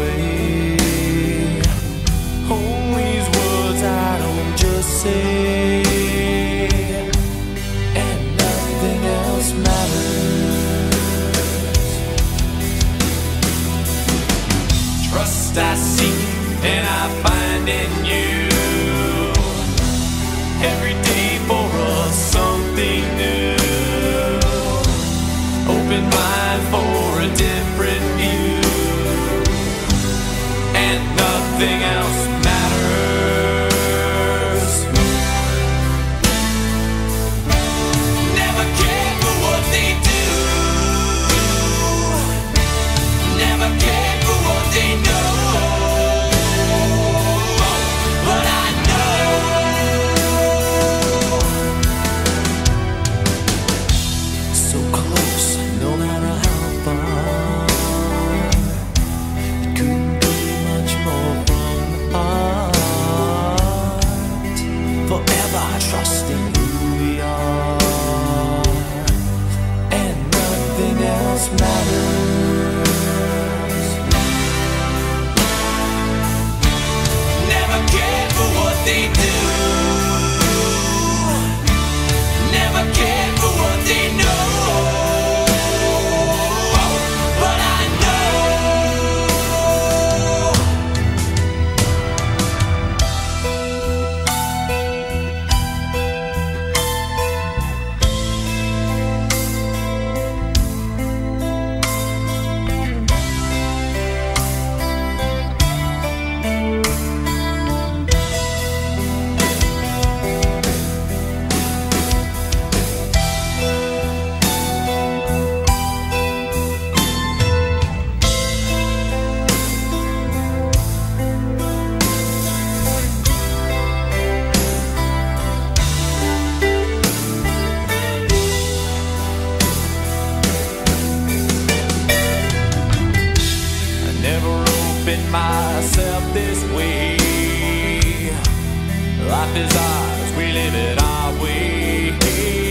way. All these words I don't just say, and nothing else matters. Trust I seek and I find in you, every day for us something new. Open mind for a different view, and nothing else matters. Never cared for what they do, never cared for what they know, but I know so close, no matter how far. It couldn't be much more from the heart. Forever trusting who we are, and nothing else matters. Never cared for what they do, never cared for what they know, but I know myself this way. Life is ours, we live it our way.